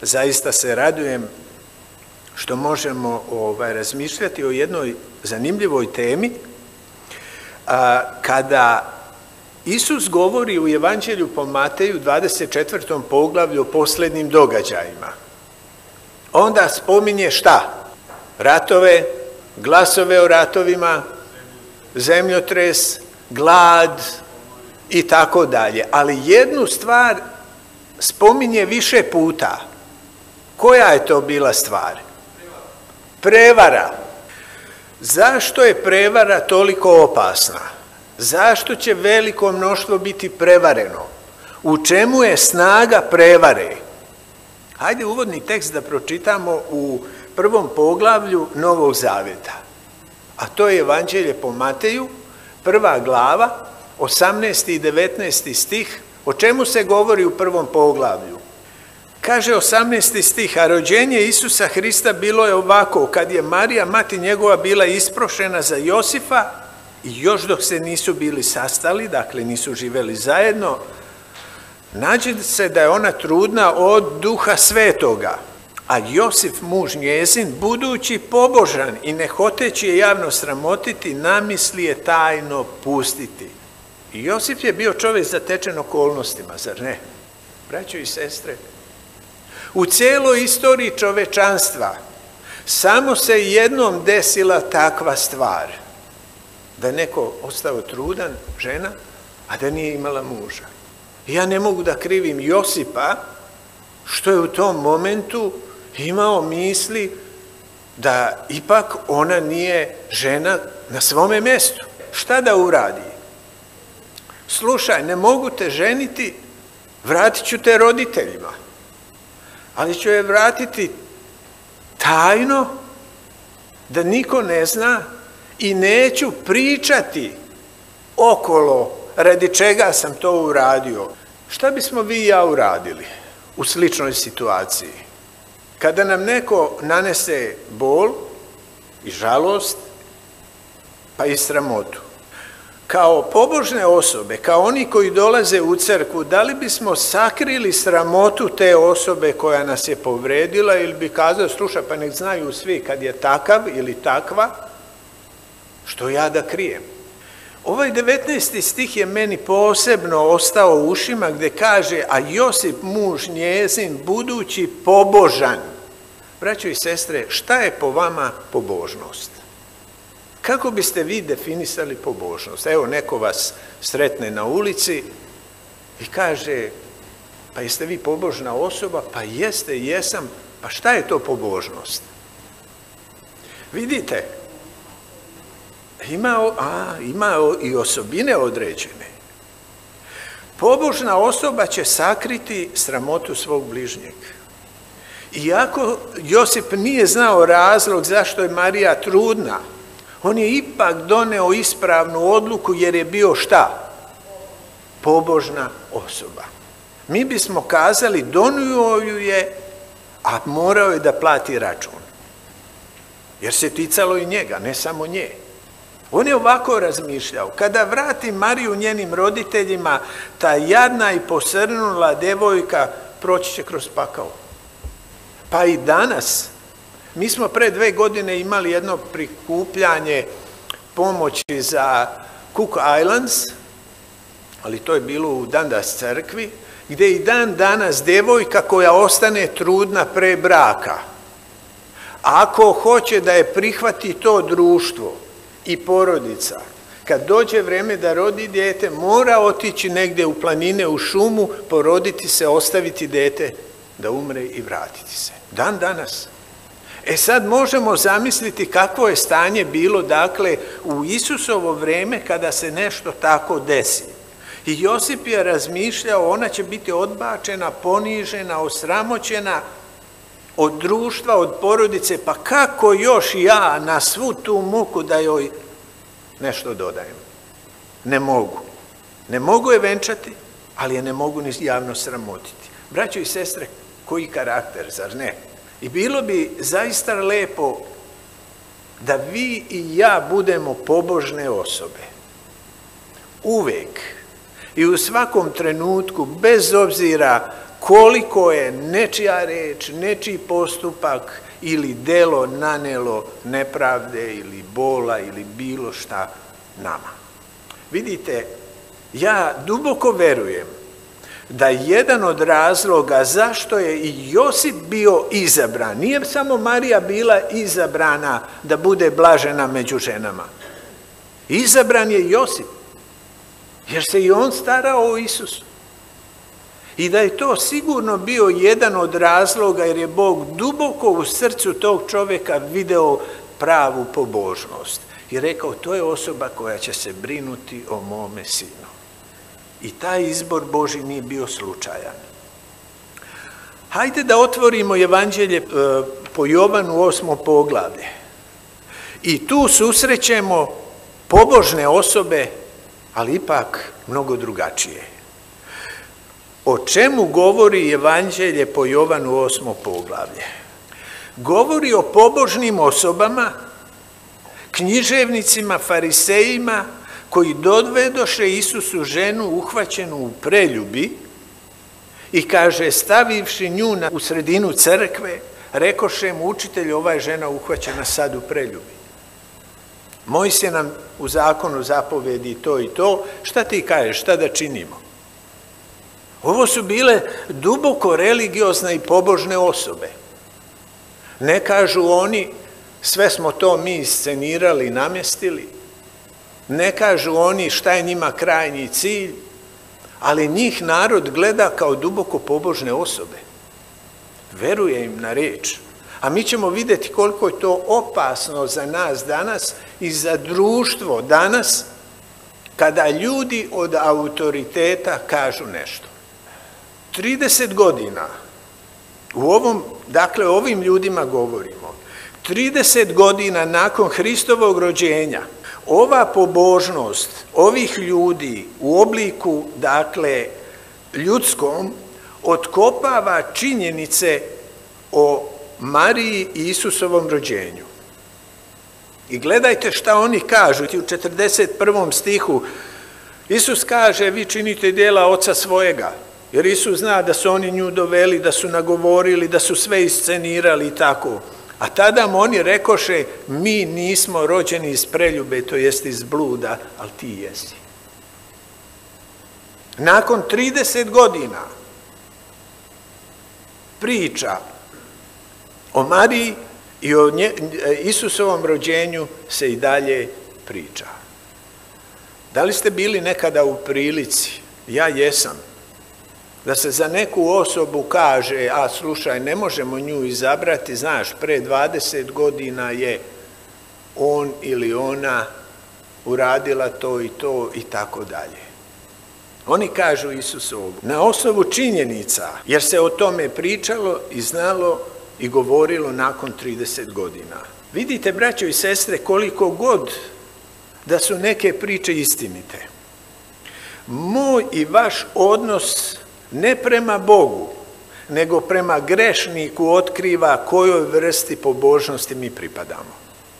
zaista se radujem što možemo razmišljati o jednoj zanimljivoj temi. Kada Isus govori u Evanđelju po Mateju 24. poglavlju o posljednjim događajima, onda spominje šta? Ratove, glasove o ratovima, zemljotres, glad i tako dalje. Ali jednu stvar spominje više puta. Koja je to bila stvar? Prevara. Zašto je prevara toliko opasna? Zašto će veliko mnoštvo biti prevareno? U čemu je snaga prevare? Hajde uvodni tekst da pročitamo u 1. poglavlju Novog Zaveta. A to je Evanđelje po Mateju, 1. glava, 18. i 19. stih. O čemu se govori u 1. poglavlju? Kaže 18. stih, a rođenje Isusa Hrista bilo je ovako, kad je Marija, mati njegova, bila isprošena za Josifa, i još dok se nisu bili sastali, dakle nisu živeli zajedno, nađe se da je ona trudna od Duha Svetoga, a Josif, muž njezin, budući pobožan i ne hoteći je javno sramotiti, namisli je tajno pustiti. I Josif je bio čovjek zatečen okolnostima, zar ne? Braćo i sestre, u cijeloj istoriji čovečanstva samo se jednom desila takva stvar, da je neko ostao trudan, žena, a da nije imala muža. Ja ne mogu da krivim Josipa što je u tom momentu imao misli da ipak ona nije žena na svome mjestu. Šta da uradi? Slušaj, ne mogu te ženiti, vratit ću te roditeljima, ali ću je vratiti tajno, da niko ne zna, i neću pričati okolo radi čega sam to uradio. Šta bismo vi i ja uradili u sličnoj situaciji? Kada nam neko nanese bol i žalost, pa i sramotu. Kao pobožne osobe, kao oni koji dolaze u crkvu, da li bismo sakrili sramotu te osobe koja nas je povredila, ili bi kazao, slušaj, pa nek znaju svi kad je takav ili takva, što ja da krijem? Ovaj 19. stih je meni posebno ostao u ušima, gdje kaže, a Josip, muž njezin, budući pobožan. Braćo i sestre, šta je po vama pobožnost? Kako biste vi definisali pobožnost? Evo, neko vas sretne na ulici i kaže, pa jeste vi pobožna osoba? Pa jeste, jesam. Pa šta je to pobožnost? Vidite, ima i osobine određene. Pobožna osoba će sakriti sramotu svog bližnjeg. Iako Josip nije znao razlog zašto je Marija trudna, on je ipak doneo ispravnu odluku jer je bio šta? Pobožna osoba. Mi bismo kazali, donio ju je, a morao je da plati račun. Jer se ticalo i njega, ne samo nje. On je ovako razmišljao, kada vrati Mariju njenim roditeljima, ta jadna i posrnula devojka proći će kroz pakao. Pa i danas, mi smo pre 2 godine imali jedno prikupljanje pomoći za Cook Islands, ali to je bilo u Dundas crkvi, gdje i dan danas devojka koja ostane trudna pre braka, ako hoće da je prihvati to društvo i porodica, kad dođe vreme da rodi dijete, mora otići negdje u planine, u šumu, poroditi se, ostaviti dijete da umre i vratiti se. Dan danas. E sad možemo zamisliti kakvo je stanje bilo, dakle, u Isusovo vrijeme kada se nešto tako desi. I Josip je razmišljao, ona će biti odbačena, ponižena, osramoćena od društva, od porodice, pa kako još ja na svu tu muku da joj nešto dodajem? Ne mogu. Ne mogu je venčati, ali je ne mogu ni javno sramotiti. Braćo i sestre, koji karakter, zar ne? I bilo bi zaista lepo da vi i ja budemo pobožne osobe. Uvijek. I u svakom trenutku, bez obzira koliko je nečija reč, nečiji postupak ili delo nanelo nepravde ili bola ili bilo šta nama. Vidite, ja duboko verujem da jedan od razloga zašto je i Josip bio izabran, nije samo Marija bila izabrana da bude blažena među ženama. Izabran je Josip, jer se i on starao o Isusu. I da je to sigurno bio jedan od razloga, jer je Bog duboko u srcu tog čovjeka video pravu pobožnost. I rekao, to je osoba koja će se brinuti o mome sinu. I taj izbor Božji nije bio slučajan. Hajde da otvorimo Evanđelje po Jovanu 8. poglavlje. I tu susrećemo pobožne osobe, ali ipak mnogo drugačije. O čemu govori Evanđelje po Jovanu 8. poglavlje? Govori o pobožnim osobama, književnicima, farisejima, koji dodvedoše Isusu ženu uhvaćenu u preljubi i kaže, stavivši nju u sredinu crkve, rekoše mu, učitelju, ova je žena uhvaćena sad u preljubi. Mojsije nam u zakonu zapovedi to i to, šta ti kažeš, šta da činimo? Ovo su bile duboko religiozne i pobožne osobe. Ne kažu oni, sve smo to mi iscenirali i namjestili. Ne kažu oni šta je njima krajnji cilj, ali njih narod gleda kao duboko pobožne osobe. Veruje im na reč. A mi ćemo vidjeti koliko je to opasno za nas danas i za društvo danas, kada ljudi od autoriteta kažu nešto. 30 godina, ovim ljudima govorimo, 30 godina nakon Hristovog rođenja, ova pobožnost ovih ljudi u obliku, ljudskom, otkopava činjenice o Mariji i Isusovom rođenju. I gledajte šta oni kažu. U 41. stihu Isus kaže, vi činite djela oca svojega, jer Isus zna da su oni nju doveli, da su nagovorili, da su sve iscenirali i tako. A tada mu oni rekoše, mi nismo rođeni iz preljube, to jest iz bluda, ali ti jesi. Nakon 30 godina priča o Mariji i o Isusovom rođenju se i dalje priča. Da li ste bili nekada u prilici, ja jesam, da se za neku osobu kaže, a slušaj, ne možemo nju izabrati, znaš, pre 20 godina je on ili ona uradila to i tako dalje. Oni kažu Isusovu na osnovu činjenica, jer se o tome pričalo i znalo i govorilo nakon 30 godina. Vidite, braćo i sestre, koliko god da su neke priče istinite, moj i vaš odnos ne prema Bogu, nego prema grešniku otkriva kojoj vrsti pobožnosti mi pripadamo.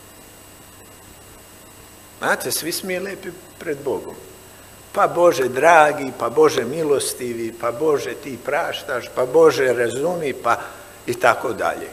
Znate, svi smo lepi pred Bogom. Pa Bože dragi, pa Bože milostivi, pa Bože ti praštaš, pa Bože razumi, pa i tako dalje.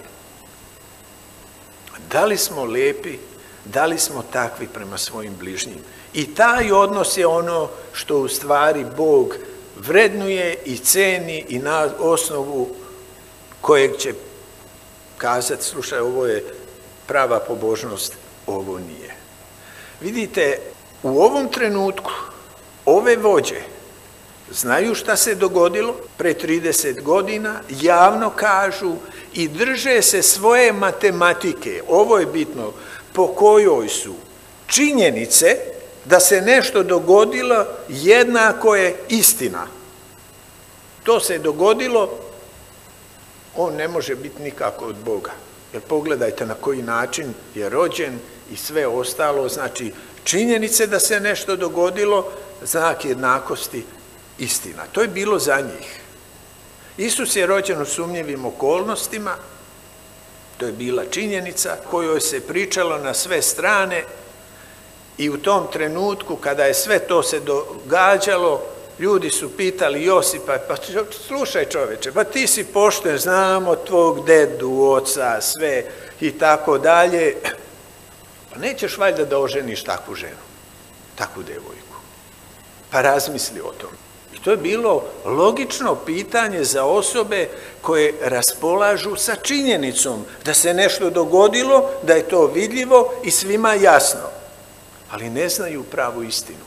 Da li smo lepi, da li smo takvi prema svojim bližnjim? I taj odnos je ono što u stvari Bog vrednuje i ceni i na osnovu kojeg će kazati, slušaj, ovo je prava pobožnost, ovo nije. Vidite, u ovom trenutku ove vođe znaju šta se dogodilo pre 30 godina, javno kažu i drže se svoje matematike, ovo je bitno, po kojoj su činjenice da se nešto dogodilo jednako je istina. To se dogodilo, on ne može biti nikako od Boga. Jer pogledajte na koji način je rođen i sve ostalo, znači činjenice da se nešto dogodilo, znak jednakosti, istina. To je bilo za njih. Isus je rođen u sumnjivim okolnostima, to je bila činjenica kojoj se pričalo na sve strane i u tom trenutku kada je sve to se događalo, ljudi su pitali Josipa, pa slušaj čoveče, pa ti si pošten, znamo tvog dedu, oca, sve i tako dalje, pa nećeš valjda da oženiš takvu ženu, takvu devojku. Pa razmisli o tom. I to je bilo logično pitanje za osobe koje raspolažu sa činjenicom da se nešto dogodilo, da je to vidljivo i svima jasno, ali ne znaju pravu istinu.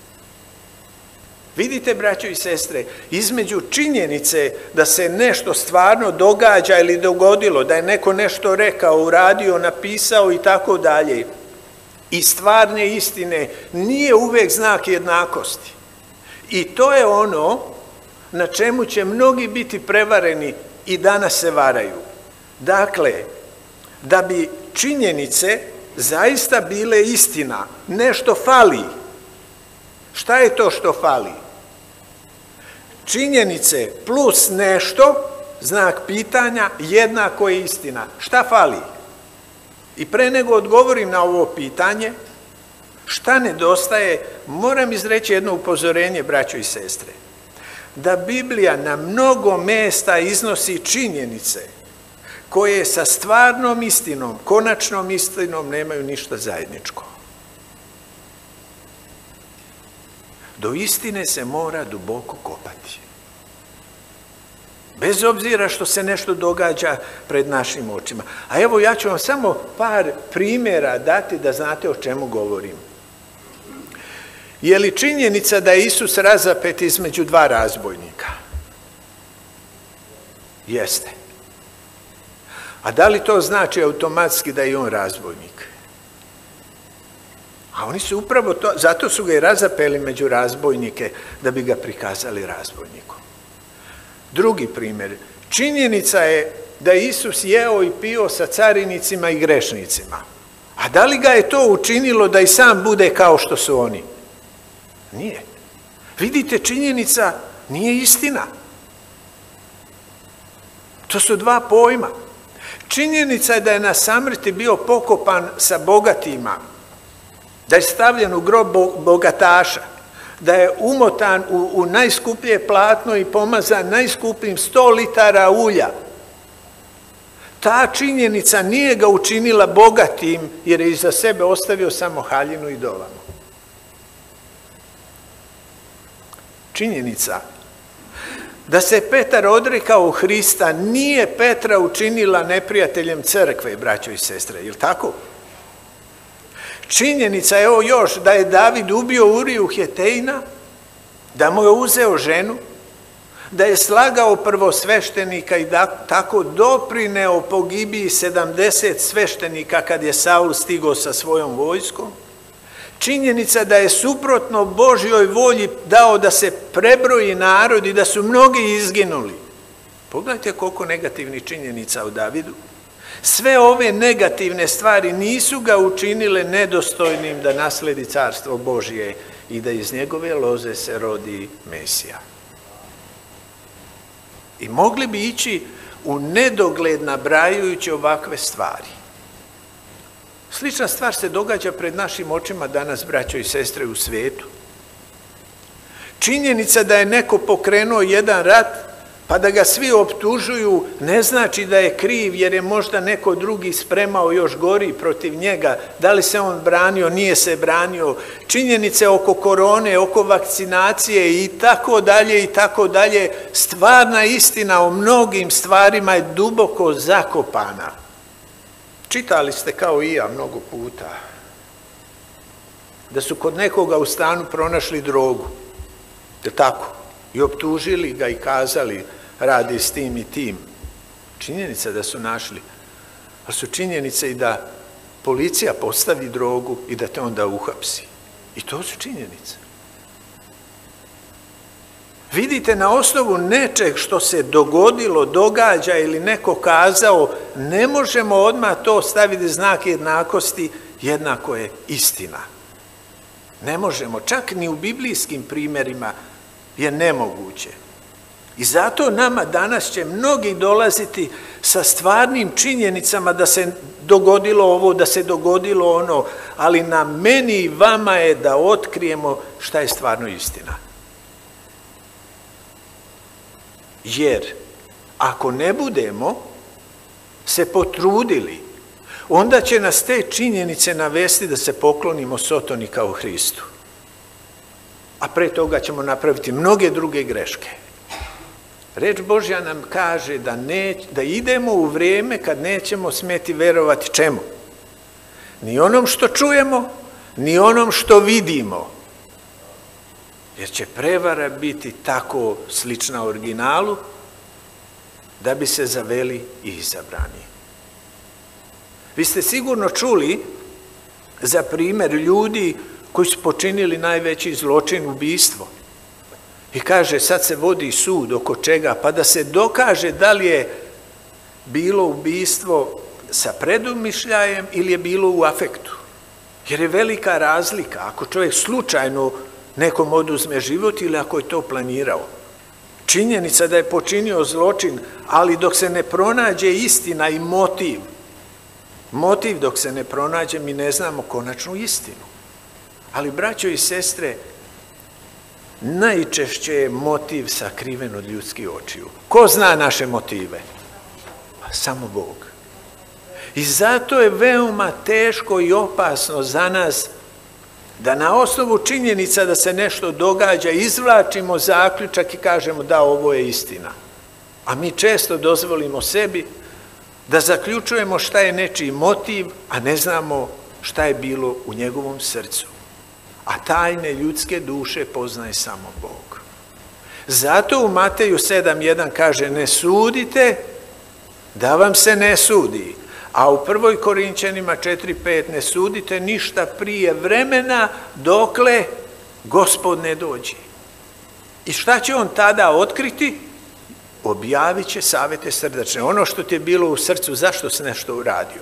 Vidite, braćo i sestre, između činjenice da se nešto stvarno događa ili dogodilo, da je neko nešto rekao, uradio, napisao i tako dalje, i stvarne istine nije uvek znak jednakosti. I to je ono na čemu će mnogi biti prevareni i danas se varaju. Dakle, da bi činjenice zaista bile istina, nešto fali. Šta je to što fali? Činjenice plus nešto, znak pitanja, jednako je istina. Šta fali? I pre nego odgovorim na ovo pitanje, šta nedostaje, moram izreći jedno upozorenje, braćo i sestre, da Biblija na mnogo mesta iznosi činjenice koje sa stvarnom istinom, konačnom istinom nemaju ništa zajedničko. Do istine se mora duboko kopati. Bez obzira što se nešto događa pred našim očima. A evo, ja ću vam samo par primjera dati da znate o čemu govorim. Je li činjenica da je Isus razapet između dva razbojnika? Jeste. A da li to znači automatski da je on razbojnik? A oni su upravo to, zato su ga i razapeli među razbojnike, da bi ga prikazali razbojnikom. Drugi primjer. Činjenica je da je Isus jeo i pio sa carinicima i grešnicima. A da li ga je to učinilo da i sam bude kao što su oni? Nije. Vidite, činjenica nije istina. To su dva pojma. Činjenica je da je na samrti bio pokopan sa bogatima, da je stavljen u grob bogataša, da je umotan u najskuplje platno i pomazan najskupljim 100 litara ulja. Ta činjenica nije ga učinila bogatim, jer je iza sebe ostavio samo haljinu i dolamu. Činjenica da se Petar odrekao Hrista nije Petra učinila neprijateljem crkve, braćo i sestre, je li tako? Činjenica, evo još, da je David ubio Uriju Hetejna, da mu je uzeo ženu, da je slagao prvosveštenika i da tako doprineo pogibiji 70 sveštenika kad je Saul stigao sa svojom vojskom. Činjenica da je suprotno Božjoj volji dao da se prebroji narod i da su mnogi izginuli. Pogledajte koliko negativnih činjenica o Davidu. Sve ove negativne stvari nisu ga učinile nedostojnim da nasledi carstvo Božje i da iz njegove loze se rodi Mesija. I mogli bi ići u nedogled nabrajajući ovakve stvari. Slična stvar se događa pred našim očima danas, braćo i sestre, u svijetu. Činjenica da je neko pokrenuo jedan rat, pa da ga svi optužuju, ne znači da je kriv, jer je možda neko drugi spremao još gori protiv njega. Da li se on branio, nije se branio. Činjenice oko korone, oko vakcinacije i tako dalje i tako dalje. Stvarna istina o mnogim stvarima je duboko zakopana. Čitali ste kao i ja mnogo puta da su kod nekoga u stanu pronašli drogu, je tako? I optužili ga i kazali radi s tim i tim. Činjenica da su našli, ali su činjenice i da policija postavi drogu i da te onda uhapsi. I to su činjenice. Vidite, na osnovu nečeg što se dogodilo, događa ili neko kazao, ne možemo odmah to staviti znak jednakosti, jednako je istina. Ne možemo, čak ni u biblijskim primjerima je nemoguće. I zato nama danas će mnogi dolaziti sa stvarnim činjenicama da se dogodilo ovo, da se dogodilo ono, ali na meni i vama je da otkrijemo šta je stvarno istina. Jer ako ne budemo se potrudili, onda će nas te činjenice navesti da se poklonimo Sotoni kao Hristu. A pre toga ćemo napraviti mnoge druge greške. Reč Božja nam kaže da idemo u vrijeme kad nećemo smjeti verovati čemu? Ni onom što čujemo, ni onom što vidimo. Jer će prevara biti tako slična originalu da bi se zaveli i izabrani. Vi ste sigurno čuli za primjer ljudi koji su počinili najveći zločin, ubistvo. I kaže, sad se vodi sud oko čega, pa da se dokaže da li je bilo ubistvo sa predumišljajem ili je bilo u afektu. Jer je velika razlika ako čovjek slučajno nekom oduzme život ili ako je to planirao. Činjenica da je počinio zločin, ali dok se ne pronađe istina i motiv dok se ne pronađe, mi ne znamo konačnu istinu. Ali, braćo i sestre, najčešće je motiv sakriven od ljudskih očiju. Ko zna naše motive? Pa samo Bog. I zato je veoma teško i opasno za nas da na osnovu činjenica da se nešto događa izvlačimo zaključak i kažemo da ovo je istina. A mi često dozvolimo sebi da zaključujemo šta je nečiji motiv, a ne znamo šta je bilo u njegovom srcu. A tajne ljudske duše poznaje samo Bog. Zato u Mateju 7.1 kaže ne sudite da vam se ne sudi. A u 1. Korinćanima 4.5 ne sudite ništa prije vremena dokle Gospod ne dođe. I šta će on tada otkriti? Objavit će savjete srdačne. Ono što ti je bilo u srcu, zašto si nešto uradio?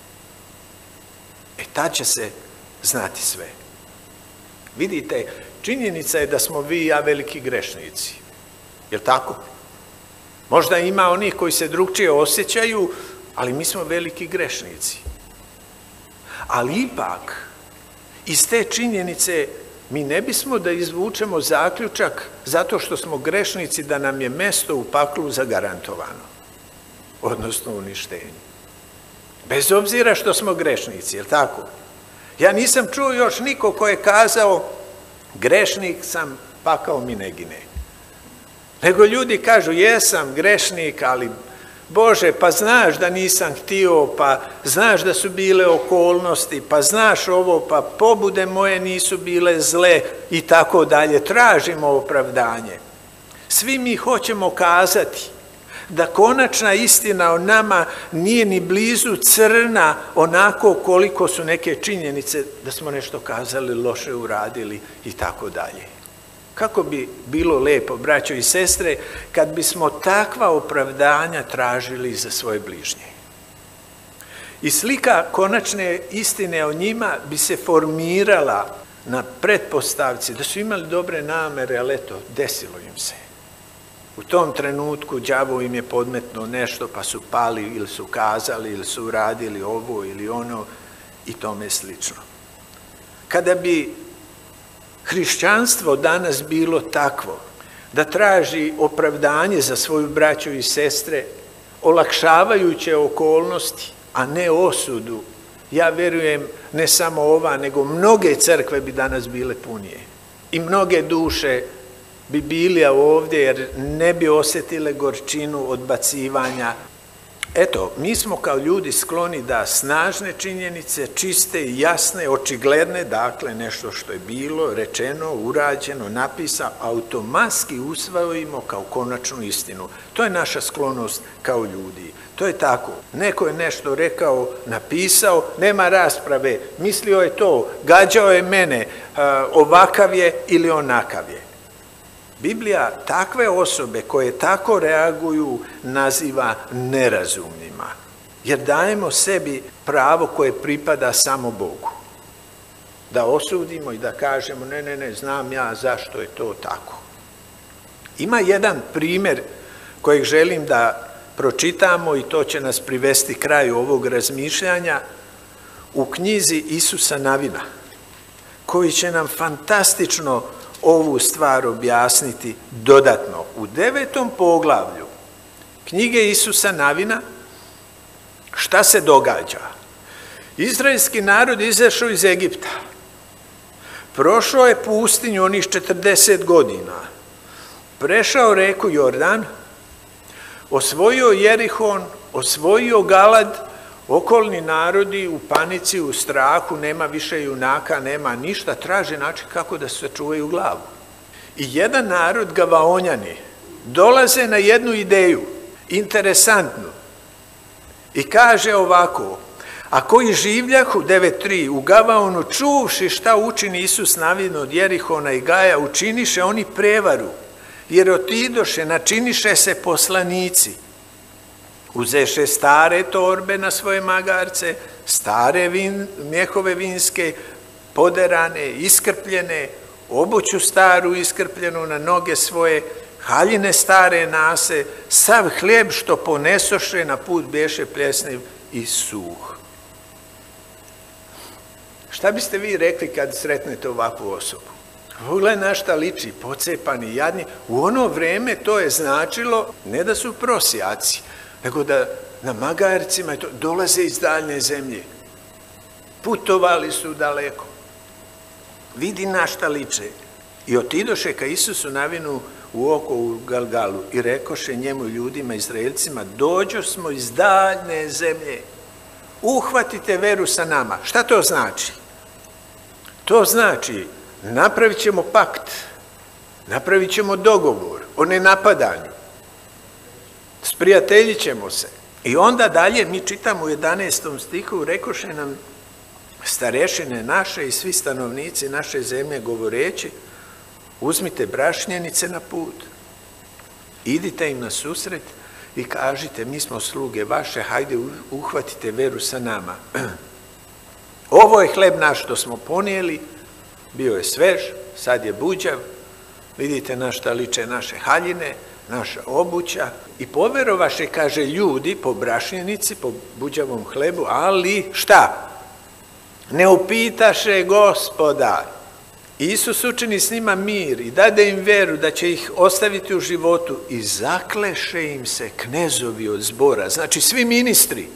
Tad će se znati sve. Vidite, činjenica je da smo vi i ja veliki grešnici. Jel' tako? Možda ima onih koji se drugčije osjećaju, ali mi smo veliki grešnici. Ali ipak, iz te činjenice mi ne bismo da izvučemo zaključak zato što smo grešnici da nam je mesto u paklu zagarantovano, odnosno uništenje. Bez obzira što smo grešnici, jel' tako? Ja nisam čuo još niko ko je kazao grešnik sam, pakao mi ne gine. Nego ljudi kažu jesam grešnik, ali Bože, pa znaš da nisam htio, pa znaš da su bile okolnosti, pa znaš ovo, pa pobude moje nisu bile zle i tako dalje. Tražimo opravdanje. Svi mi hoćemo kazati da konačna istina o nama nije ni blizu crna onako koliko su neke činjenice da smo nešto kazali, loše uradili i tako dalje. Kako bi bilo lepo, braćo i sestre, kad bismo takva opravdanja tražili za svoje bližnje. I slika konačne istine o njima bi se formirala na pretpostavci da su imali dobre namere, ali eto, desilo im se. U tom trenutku đavo im je podmetnuo nešto, pa su pali ili su kazali ili su uradili ovo ili ono i tome slično. Kada bi hrišćanstvo danas bilo takvo da traži opravdanje za svoju braću i sestre, olakšavajuće okolnosti, a ne osudu, ja vjerujem ne samo ova, nego mnoge crkve bi danas bile punije. I mnoge duše bi bili ovdje jer ne bi osjetile gorčinu odbacivanja. Eto, mi smo kao ljudi skloni da snažne činjenice, čiste i jasne, očigledne, dakle nešto što je bilo, rečeno, urađeno, napisano, automatski usvojimo kao konačnu istinu. To je naša sklonost kao ljudi. To je tako. Neko je nešto rekao, napisao, nema rasprave, mislio je to, gađao je mene, ovakav je ili onakav je. Biblija takve osobe koje tako reaguju naziva nerazumnima, jer dajemo sebi pravo koje pripada samo Bogu. Da osudimo i da kažemo ne, znam ja zašto je to tako. Ima jedan primjer kojeg želim da pročitamo i to će nas privesti kraju ovog razmišljanja u knjizi Isusa Navina. koji će nam fantastično ovu stvar objasniti dodatno. U 9. poglavlju knjige Isusa Navina šta se događa? Izraelski narod izašao iz Egipta. Prošao je pustinju onih 40 godina. Prešao reku Jordan, osvojio Jerihon, osvojio Galad, okolni narodi u panici, u strahu, nema više junaka, nema ništa, traže način kako da se sačuvaju glavu. I jedan narod, Gavaonjani, dolaze na jednu ideju, interesantnu, i kaže ovako: a koji življahu, 9.3, u Gavaonu čuvši šta učini Isus Navin od Jerihona i Gaja, učiniše oni prevaru, jer otidoše, načiniše se poslanici. Uzeše stare torbe na svoje magarce, stare mjehove vinske, poderane, iskrpljene, obuću staru iskrpljenu na noge svoje, haljine stare nase, sav hljeb što ponesoše na put beše pljesniv i suh. Šta biste vi rekli kad sretnete ovakvu osobu? Pogledaj na šta liči, pocepani, jadni. U ono vreme to je značilo ne da su prosjaci, nego da na magarcima dolaze iz daljne zemlje. Putovali su daleko. Vidi na šta liče. I otidoše ka Isusu Navinu u oko u Galgalu i rekoše njemu, ljudima, Izraelcima: dođo smo iz daljne zemlje, uhvatite veru sa nama. Šta to znači? To znači, napravit ćemo pakt, napravit ćemo dogovor o nenapadanju, sprijateljit ćemo se. I onda dalje mi čitamo u 11. stihu, rekoše nam starešine naše i svi stanovnici naše zemlje govoreći: uzmite brašnjenice na put, idite im na susret i kažite: mi smo sluge vaše, hajde uhvatite veru sa nama. Ovo je hleb naš što smo ponijeli, bio je svež, sad je buđav, vidite na šta liče naše haljine, naša obuća. I poverovaše, kaže, ljudi po brašnjenici, po buđavom hlebu, ali šta? Ne upitaše Gospoda. Isus učini s njima mir i dade im veru da će ih ostaviti u životu i zakleše im se knezovi od zbora, znači svi ministri.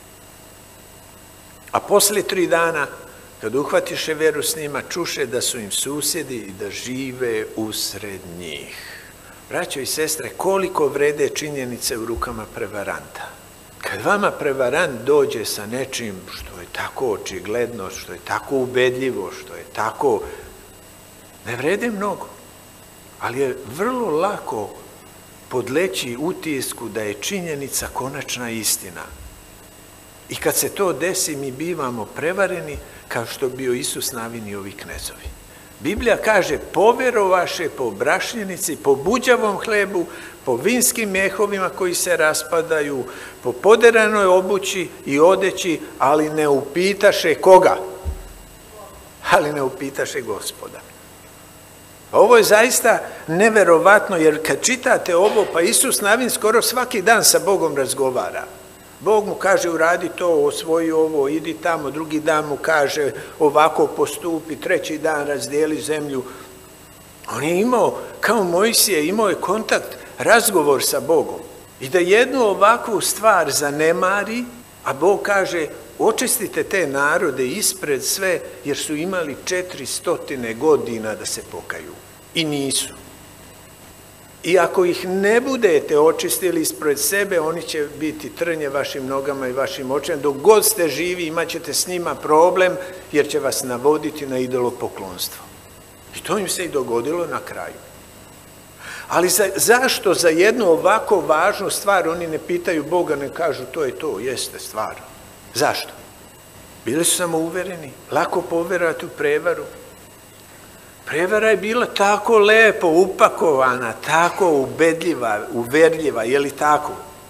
A poslije 3 dana, kad uhvatiše veru s njima, čuše da su im susjedi i da žive usred njih. Braćo i sestre, koliko vrede činjenice u rukama prevaranta. Kad vama prevarant dođe sa nečim što je tako očigledno, što je tako ubedljivo, što je tako, ne vrede mnogo, ali je vrlo lako podleći utisku da je činjenica konačna istina. I kad se to desi, mi bivamo prevareni, kao što bio Isus Navin i ovi knezovi. Biblija kaže: poverovaše po brašnjenici, po buđavom hlebu, po vinskim mjehovima koji se raspadaju, po poderanoj obući i odeći, ali ne upitaše koga? Ali ne upitaše Gospoda. Ovo je zaista neverovatno, jer kad čitate ovo, pa Isus Navin skoro svaki dan sa Bogom razgovara. Bog mu kaže: uradi to, osvoji ovo, idi tamo. Drugi dan mu kaže: ovako postupi. Treći dan razdijeli zemlju. On je imao, kao Mojsije, imao je kontakt, razgovor sa Bogom. I da jednu ovakvu stvar zanemari, a Bog kaže: očistite te narode ispred sve, jer su imali 400 godina da se pokaju. I nisu. I ako ih ne budete očistili ispred sebe, oni će biti trnje vašim nogama i vašim očima. Dok god ste živi, imat ćete s njima problem, jer će vas navoditi na idolopoklonstvo. I to im se i dogodilo na kraju. Ali zašto za jednu ovako važnu stvar oni ne pitaju Boga, ne kažu: to je to, jeste stvar. Zašto? Bili su samo uvereni, lako poverovati u prevaru. Prevara je bila tako lepo upakovana, tako ubedljiva, uverljiva, je li tako?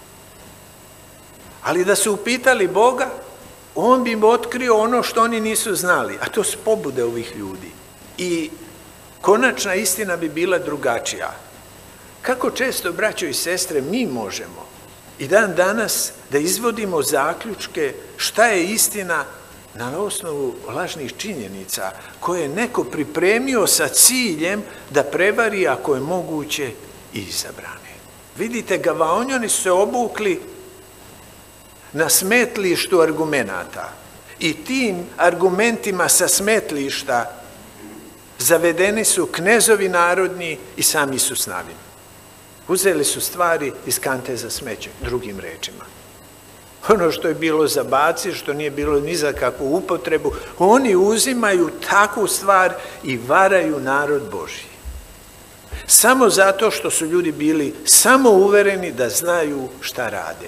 Ali da su upitali Boga, on bi im otkrio ono što oni nisu znali, a to su pobude ovih ljudi. I konačna istina bi bila drugačija. Kako često, braćo i sestre, mi možemo i dan danas da izvodimo zaključke šta je istina na osnovu lažnih činjenica koje je neko pripremio sa ciljem da prevari, ako je moguće, izabrane. Vidite, Gavaonjani su se obukli na smetlištu argumenata i tim argumentima sa smetlišta zavedeni su knezovi narodni i sam Isus Navin. Uzeli su stvari iz kante za smeće, drugim rečima. Ono što je bilo za baci, što nije bilo ni za kakvu upotrebu, oni uzimaju takvu stvar i varaju narod Božji. Samo zato što su ljudi bili samouvereni da znaju šta rade.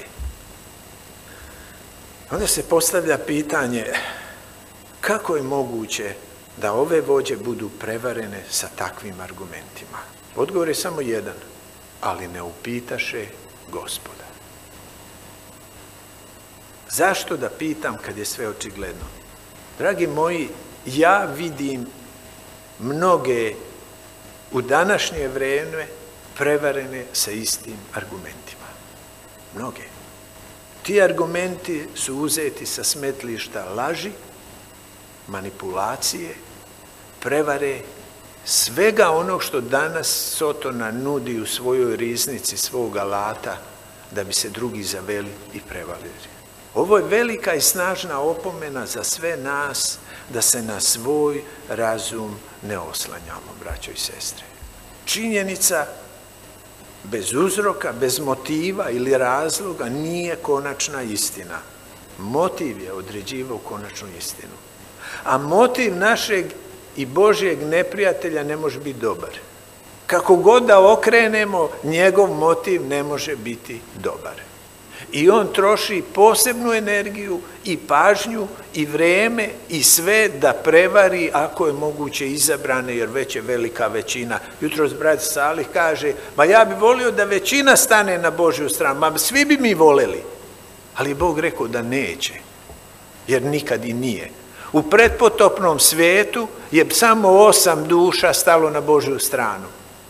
Onda se postavlja pitanje, kako je moguće da ove vođe budu prevarene sa takvim argumentima? Odgovor je samo jedan, ali ne upitaše Gospoda. Zašto da pitam kad je sve očigledno? Dragi moji, ja vidim mnoge u današnje vrijeme prevarene sa istim argumentima. Mnoge. Ti argumenti su uzeti sa smetlišta laži, manipulacije, prevare, svega onog što danas Sotona nudi u svojoj riznici svog alata da bi se drugi zaveli i prevarili. Ovo je velika i snažna opomena za sve nas da se na svoj razum ne oslanjamo, braćo i sestre. Činjenica bez uzroka, bez motiva ili razloga nije konačna istina. Motiv je određivao konačnu istinu. A motiv našeg i Božjeg neprijatelja ne može biti dobar. Kako god da okrenemo, njegov motiv ne može biti dobar. I on troši posebnu energiju i pažnju i vrijeme i sve da prevari, ako je moguće, izabrane, jer već je velika većina. Jutros brat Salih kaže, ma ja bi volio da većina stane na Božju stranu, ma svi bi mi voleli. Ali Bog rekao da neće, jer nikad i nije. U pretpotopnom svijetu je samo 8 duša stalo na Božju stranu.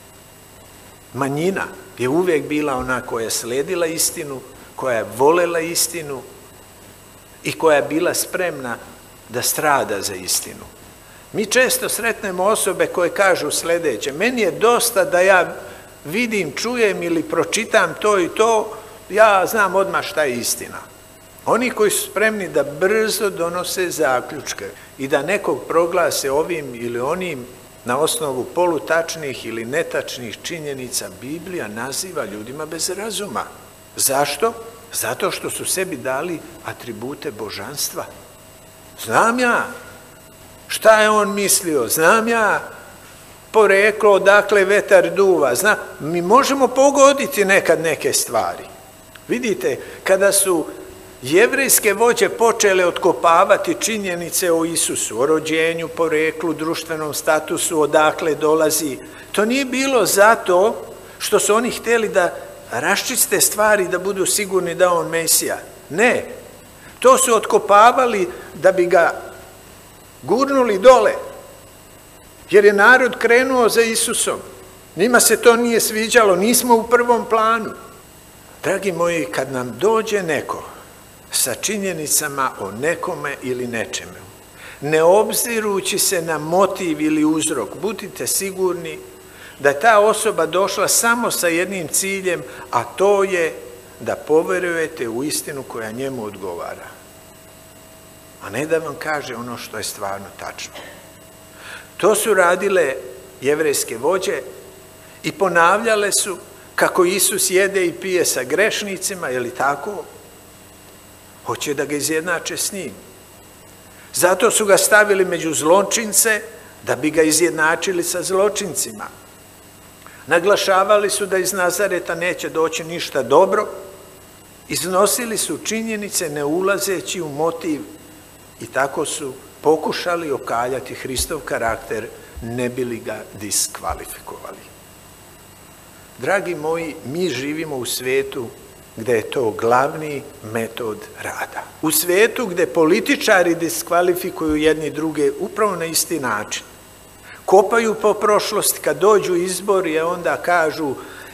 Manjina je uvijek bila ona koja je sledila istinu, koja je volela istinu i koja je bila spremna da strada za istinu. Mi često sretnemo osobe koje kažu sljedeće, meni je dosta da ja vidim, čujem ili pročitam to i to, ja znam odmah šta je istina. Oni koji su spremni da brzo donose zaključke i da nekog proglase ovim ili onim na osnovu polutačnih ili netačnih činjenica, Biblija naziva ljudima bez razuma. Zašto? Zato što su sebi dali atribute božanstva. Znam ja šta je on mislio, znam ja poreklo odakle vetar duva, mi možemo pogoditi nekad neke stvari. Vidite, kada su jevrejske vođe počele otkopavati činjenice o Isusu, o rođenju, poreklu, društvenom statusu, odakle dolazi, to nije bilo zato što su oni htjeli da raščiste stvari, da budu sigurni da on Mesija. Ne, to su otkopavali da bi ga gurnuli dole, jer je narod krenuo za Isusom. Njima se to nije sviđalo, nismo u prvom planu. Dragi moji, kad nam dođe neko sa činjenicama o nekome ili nečemu, ne obzirući se na motiv ili uzrok, budite sigurni da je ta osoba došla samo sa jednim ciljem, a to je da poverujete u istinu koja njemu odgovara. A ne da vam kaže ono što je stvarno tačno. To su radile jevrejske vođe i ponavljale su kako Isus jede i pije sa grešnicima, je li tako? Hoće da ga izjednače s njim. Zato su ga stavili među zločince, da bi ga izjednačili sa zločincima. Naglašavali su da iz Nazareta neće doći ništa dobro, iznosili su činjenice ne ulazeći u motiv i tako su pokušali okaljati Hristov karakter, ne bi li ga diskvalifikovali. Dragi moji, mi živimo u svijetu gdje je to glavni metod rada. U svijetu gdje političari diskvalifikuju jedni druge upravo na isti način. Kopaju po prošlosti, kad dođu izbori, onda kažu,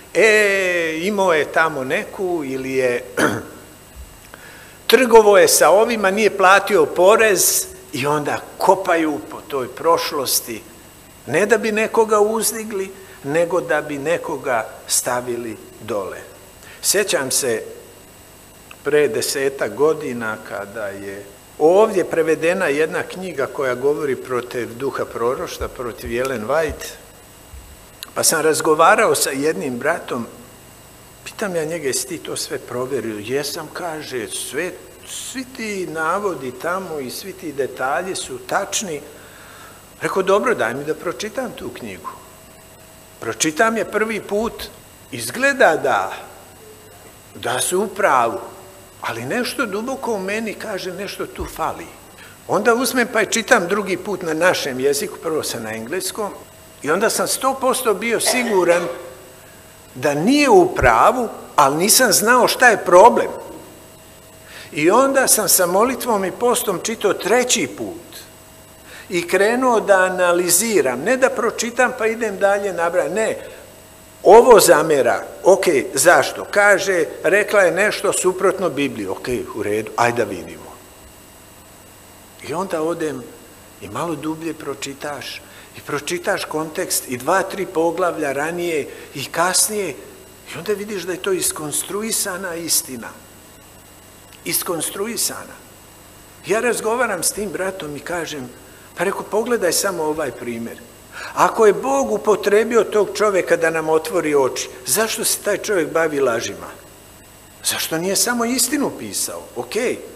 imao je tamo neku ili je trgovo je sa ovima, nije platio porez i onda kopaju po toj prošlosti, ne da bi nekoga uzdigli, nego da bi nekoga stavili dole. Sjećam se pre 10 godina kada je ovdje prevedena jedna knjiga koja govori protiv duha proroštva, protiv Ellen White, pa sam razgovarao sa jednim bratom, pitam ja njega, jesi ti to sve provjerio? Jesam, kaže, svi ti navodi tamo i svi ti detalji su tačni. Rekao, dobro, daj mi da pročitam tu knjigu. Pročitam je prvi put, izgleda da su u pravu, ali nešto duboko u meni kaže nešto tu fali. Onda uzmem pa je čitam drugi put na našem jeziku, prvo sam na engleskom, i onda sam 100% bio siguran da nije u pravu, ali nisam znao šta je problem. I onda sam sa molitvom i postom čitao 3. put i krenuo da analiziram, ne da pročitam pa idem dalje nabrajam, ne, ovo zamera, ok, zašto? Kaže, rekla je nešto suprotno Bibliji, ok, u redu, ajde da vidimo. I onda odem i malo dublje pročitaš, i pročitaš kontekst i 2-3 poglavlja ranije i kasnije i onda vidiš da je to iskonstruisana istina. Iskonstruisana. Ja razgovaram s tim bratom i kažem, pa reko, pogledaj samo ovaj primjer. Ako je Bog upotrebio tog čovjeka da nam otvori oči, zašto se taj čovjek bavi lažima? Zašto nije samo istinu pisao? Ok.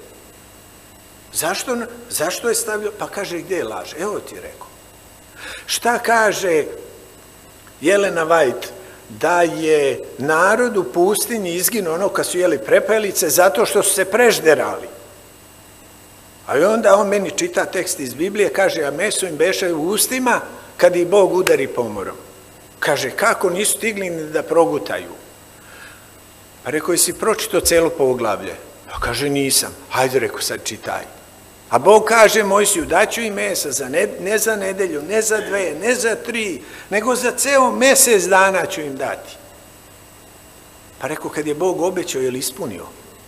Zašto je stavio? Pa kaže, gdje je laž? Evo ti rekao. Šta kaže Jelena White? Da je narod u pustinji izginuo ono kad su jeli prepelice zato što su se prežderali. A i onda on meni čita tekst iz Biblije, kaže, a meso im beše u ustima kad ih Bog udari pomorom. Kaže, kako nisu stigli ni da progutaju? Pa rekao, jesi pročitao cijelo poglavlje? Pa kaže, nisam. Hajde, rekao, sad čitaj. A Bog kaže Mojsiju, daću im mesa ne za nedelju, ne za 2, ne za 3, nego za ceo mjesec dana ću im dati. Pa rekao, kad je Bog obećao, je li ispunio?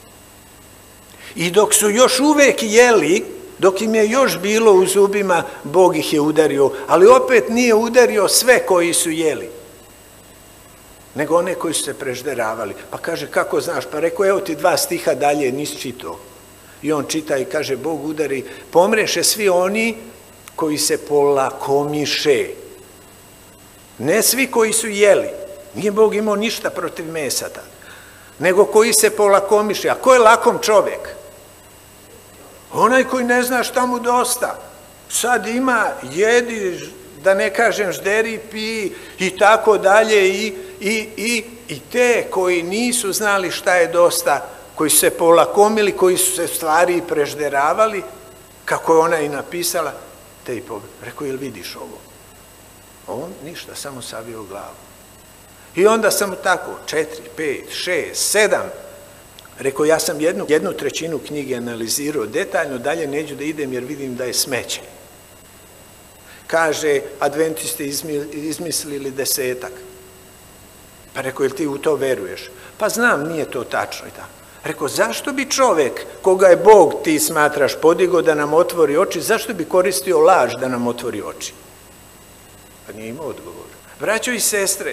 I dok su još uvijek jeli, dok im je još bilo u zubima, Bog ih je udario, ali opet nije udario sve koji su jeli, nego one koji su se prežderavali. Pa kaže, kako znaš? Pa rekao, evo ti 2 stiha dalje, nisi čitao. I on čita i kaže, Bog udari, pomreše svi oni koji se polakomiše. Ne svi koji su jeli. Nije Bog imao ništa protiv mesa tad. Nego koji se polakomiše. A ko je lakom čovjek? Onaj koji ne zna šta mu dosta. Sad ima, jedi, da ne kažem žderi, pi i tako dalje. I te koji nisu znali šta je dosta, koji su se polakomili, koji su se stvari prežderavali, kako je ona i napisala, te i pogled. Rekao, jel vidiš ovo? On ništa, samo savio glavu. I onda sam tako, 4, 5, 6, 7, rekao, ja sam jednu 1/3 knjige analizirao detaljno, dalje neću da idem jer vidim da je smeće. Kaže, adventisti izmislili 10-ak. Pa rekao, jel ti u to veruješ? Pa znam, nije to tačno i tako. Rekao, zašto bi čovjek, koga je Bog, ti smatraš, podigao da nam otvori oči, zašto bi koristio laž da nam otvori oči? Pa nije imao odgovor. Braćo i sestre,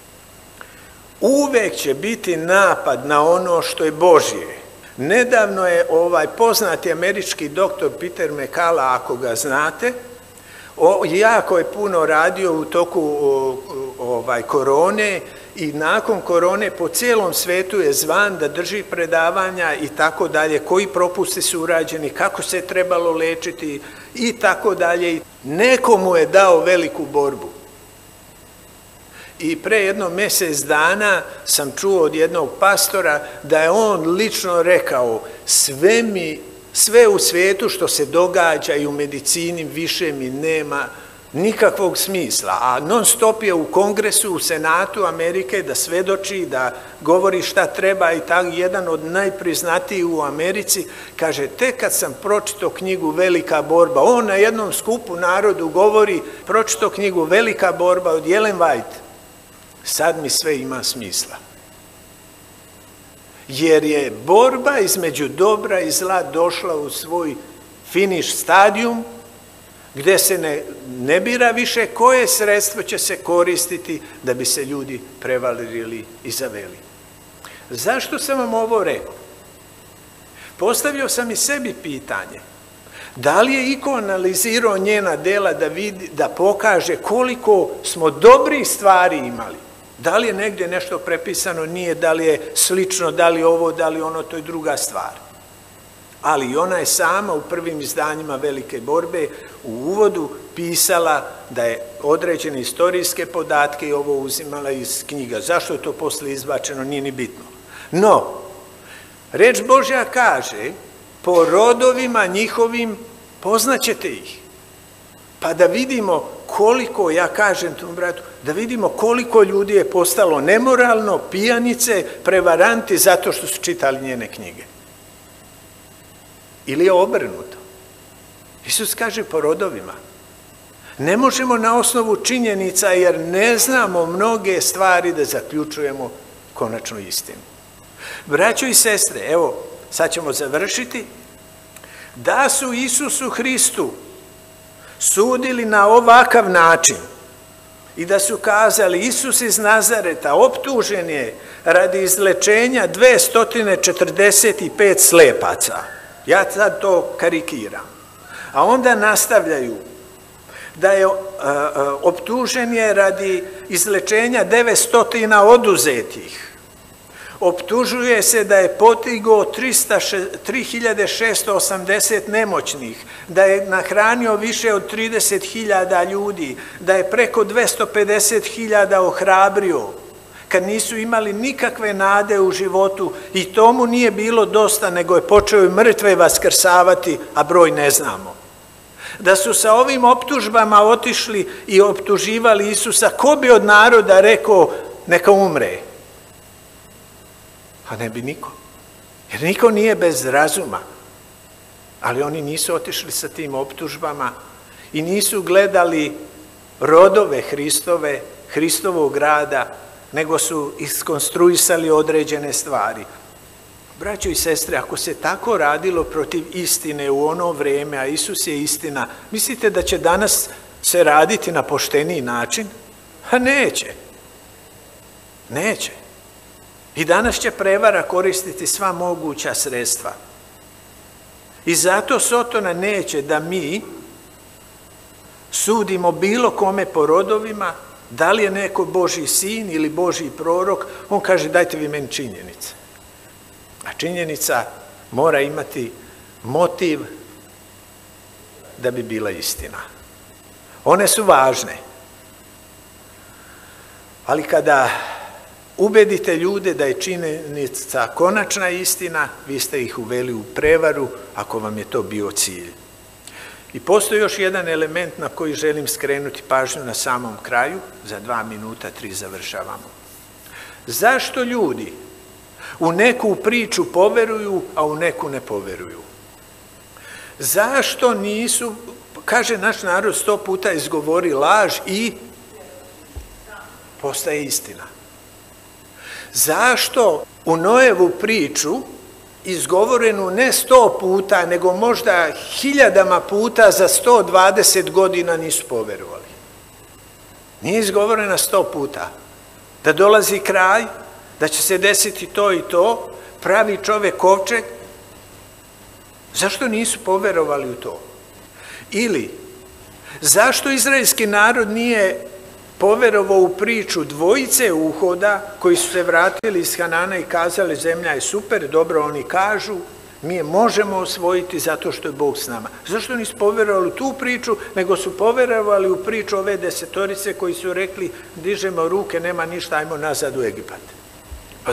uvek će biti napad na ono što je Božje. Nedavno je poznati američki doktor Peter McCullough, ako ga znate, jako je puno radio u toku korone i nakon korone po cijelom svetu je zvan da drži predavanja i tako dalje, koji propusti su urađeni, kako se trebalo lečiti i tako dalje. Nekomu je dao veliku borbu. I pre jedno mjesec dana sam čuo od jednog pastora da je on lično rekao, sve u svijetu što se događa i u medicini više mi nema nikakvog smisla, a non stop je u Kongresu, u Senatu Amerike da svedoči, da govori šta treba i tako, jedan od najpriznatijih u Americi, kaže, tek kad sam pročitao knjigu Velika borba, on na jednom skupu narodu govori, pročitao knjigu Velika borba od Ellen White, sad mi sve ima smisla. Jer je borba između dobra i zla došla u svoj finiš stadijum gdje se ne bira više koje sredstvo će se koristiti da bi se ljudi prevarili i zaveli. Zašto sam vam ovo rekao? Postavio sam i sebi pitanje, da li je iko analizirao njena dela da pokaže koliko smo dobrih stvari imali? Da li je negdje nešto prepisano, nije, da li je slično, da li ovo, da li ono, to je druga stvar. Ali ona je sama u prvim izdanjima Velike borbe u uvodu pisala da je određene istorijske podatke i ovo uzimala iz knjiga. Zašto je to posle izbačeno, nije ni bitno. No, reč Božja kaže, po rodovima njihovim poznaćete ih. Pa da vidimo koliko, ja kažem tom bratu, da vidimo koliko ljudi je postalo nemoralno, pijanice, prevaranti zato što su čitali njene knjige. Ili je obrnuto. Isus kaže po rodovima. Ne možemo na osnovu činjenica jer ne znamo mnoge stvari da zaključujemo konačnu istinu. Braćo i sestre, evo, sad ćemo završiti. Da su Isusu Hristu sudili na ovakav način i da su kazali Isus iz Nazareta optužen je radi izlečenja 245 slepaca. Ja sad to karikiram. A onda nastavljaju da je optužen je radi izlečenja 900 oduzetih. Optužuje se da je potigao 3680 nemoćnih, da je nahranio više od 30.000 ljudi, da je preko 250.000 ohrabrio, kad nisu imali nikakve nade u životu i tomu nije bilo dosta, nego je počeo i mrtve vaskrsavati, a broj ne znamo. Da su sa ovim optužbama otišli i optuživali Isusa, ko bi od naroda rekao neka umre? A ne bi niko. Jer niko nije bez razuma. Ali oni nisu otišli sa tim optužbama i nisu gledali rodove Hristove, Hristovog rada, nego su iskonstruisali određene stvari. Braćo i sestre, ako se tako radilo protiv istine u ono vrijeme, a Isus je istina, mislite da će danas se raditi na pošteniji način? A neće. Neće. I danas će prevara koristiti sva moguća sredstva. I zato Sotona neće da mi sudimo bilo kome po rodovima, da li je neko Božji sin ili Božji prorok, on kaže dajte vi meni činjenice. A činjenica mora imati motiv da bi bila istina. One su važne. Ali kada ubedite ljude da je činjenica konačna istina, vi ste ih uveli u prevaru ako vam je to bio cilj. I postoji još jedan element na koji želim skrenuti pažnju na samom kraju, za 2 minuta, 3 završavamo. Zašto ljudi u neku priču poveruju, a u neku ne poveruju? Zašto nisu, kaže naš narod 100 puta izgovori laž i postaje istina. Zašto u Noevu priču, izgovorenu ne 100 puta, nego možda 1000 puta za 120 godina nisu poverovali? Nije izgovorena 100 puta. Da dolazi kraj, da će se desiti to i to, pravi čovjek kovčeg. Zašto nisu poverovali u to? Ili, zašto izraelski narod nije poverovao u priču dvojice uhoda koji su se vratili iz Kanana i kazali zemlja je super, dobro oni kažu, mi je možemo osvojiti zato što je Bog s nama. Zašto nisu poverovali u tu priču, nego su poverovali u priču ove 10 koji su rekli dižemo ruke, nema ništa, ajmo nazad u Egipat. Pa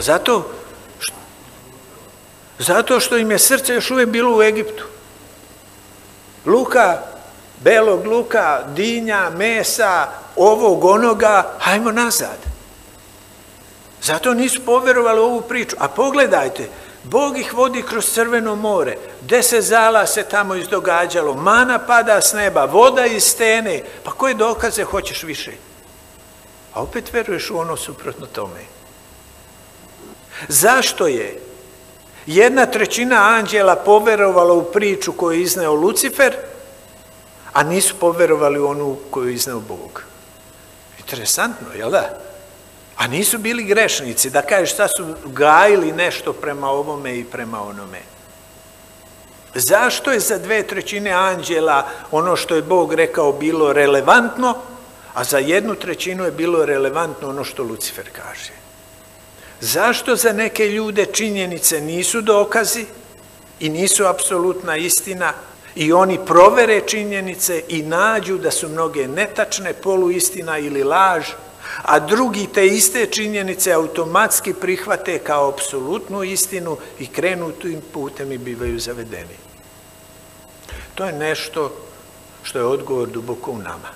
zato što im je srce još uvijek bilo u Egiptu. Luka, belog luka, dinja, mesa, ovog, onoga, hajmo nazad. Zato nisu poverovali u ovu priču. A pogledajte, Bog ih vodi kroz Crveno more, 10 zala se tamo izdogađalo, mana pada s neba, voda iz stene, pa koje dokaze hoćeš više? A opet veruješ u ono suprotno tome. Zašto je 1/3 anđela poverovala u priču koju je izneo Lucifer, a nisu poverovali u onu koju je izneo Bog. Interesantno, jel da? A nisu bili grešnici, da kažeš šta su gajili nešto prema ovome i prema onome. Zašto je za 2/3 anđela ono što je Bog rekao bilo relevantno, a za 1/3 je bilo relevantno ono što Lucifer kaže? Zašto za neke ljude činjenice nisu dokazi i nisu apsolutna istina i oni provere činjenice i nađu da su mnoge netačne, poluistina ili laž, a drugi te iste činjenice automatski prihvate kao apsolutnu istinu i krenu tim putem i bivaju zavedeni? To je nešto što je odgovor duboko u nama.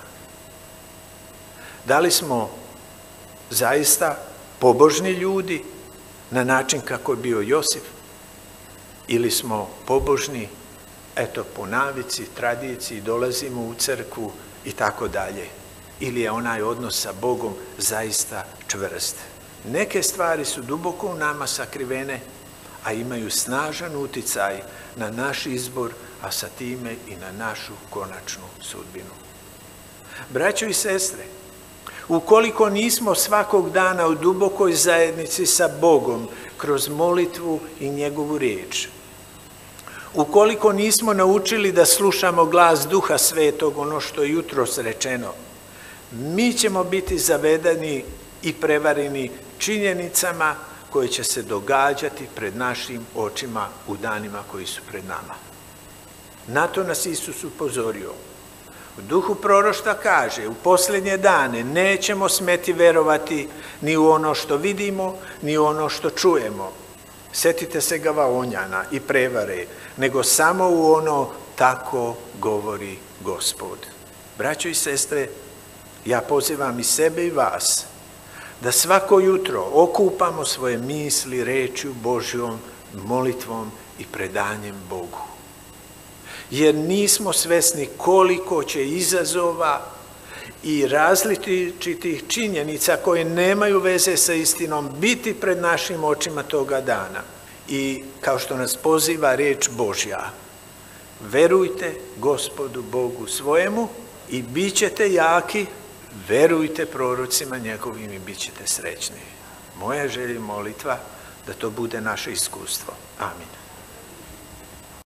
Da li smo zaista pobožni ljudi na način kako je bio Josif, ili smo pobožni, eto, po navici, tradiciji, dolazimo u crkvu i tako dalje, ili je onaj odnos sa Bogom zaista čvrst? Neke stvari su duboko u nama sakrivene, a imaju snažan uticaj na naš izbor, a sa time i na našu konačnu sudbinu. Braćo i sestre, ukoliko nismo svakog dana u dubokoj zajednici sa Bogom kroz molitvu i njegovu riječ, ukoliko nismo naučili da slušamo glas Duha Svetog, ono što je jutros rečeno, mi ćemo biti zavedeni i prevareni činjenicama koje će se događati pred našim očima u danima koji su pred nama. Na to nas Isus upozorio. U duhu proroštva kaže, u posljednje dane nećemo smeti verovati ni u ono što vidimo, ni u ono što čujemo. Setite se Gavaonjana i prevare, nego samo u ono tako govori Gospod. Braćo i sestre, ja pozivam i sebe i vas da svako jutro okupamo svoje misli rečju Božjom, molitvom i predanjem Bogu. Jer nismo svesni koliko će izazova i različitih činjenica koje nemaju veze sa istinom biti pred našim očima toga dana. I kao što nas poziva riječ Božja, verujte Gospodu Bogu svojemu i bit ćete jaki, verujte prorocima njegovim i bit ćete srećni. Moja želja i molitva da to bude naše iskustvo. Amin.